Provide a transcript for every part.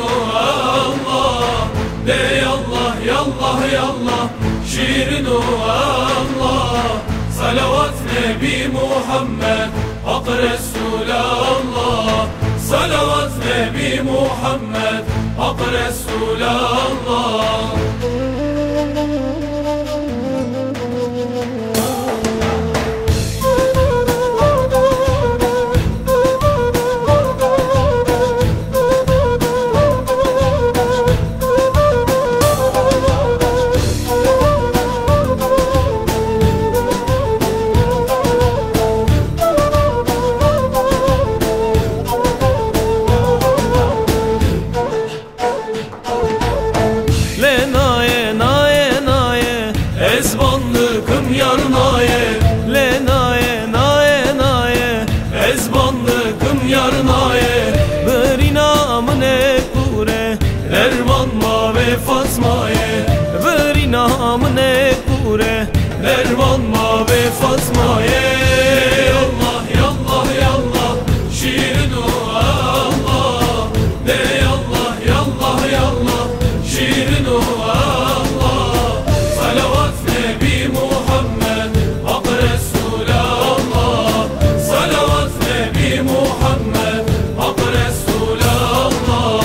Allah, de yallah yallah yallah, şiirin Allah. Salavat Nebi Muhammed, Hak Resulallah. Salavat Nebi Muhammed, Hak Resulallah. Ezbanlıkım yarnaye, le naye naye naye, ezbanlıkım yarnaye. Bırina mne kure, lerman ma ve fasmaye. Bırina mne kure, lerman ma ve fasmaye. Allah yallah yallah, şiirin Allah. De yallah yallah yallah, şiirin Allah. Salavat Nebi Muhammed, Hak Resulallah. Salavat Nebi Muhammed, Hak Resulallah.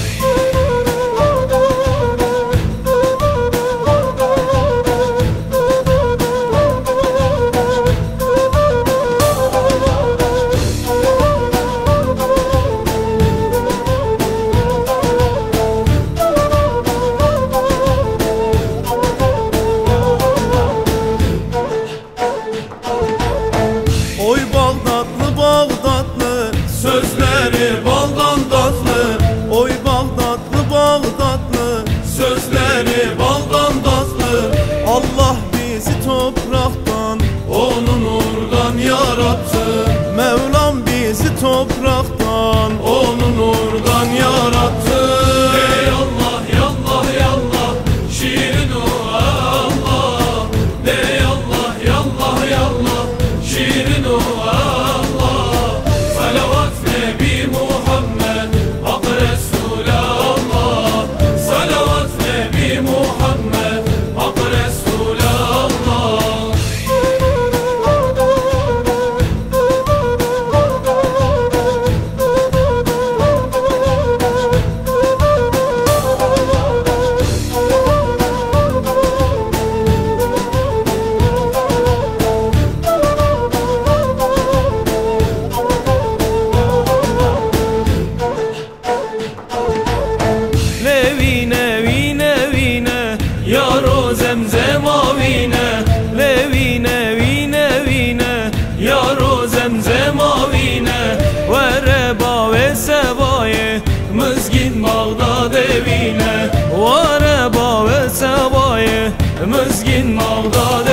Oy Bağdatlı Bağdatlı, sözleri baldan tatlı. Oy Bağdatlı Bağdatlı, sözleri baldan tatlı. Allah bizi topraktan, onu nurdan yarattı. Mevlam bizi topraktan, onu nurdan yarattı. Ey Allah yallah yallah, şiirin Allah. De yallah yallah yallah, şiirin Allah. Salavat Nebi Muhammed, Hak Resulallah. Salavat Nebi Muhammed, Hak Resulallah. Yaro zemzem avine, levine vine vine, yaro zemzem avine. Ve reba ve sebaye, mızgin Bağdat evine. Ve reba ve sebaye, mızgin Bağdat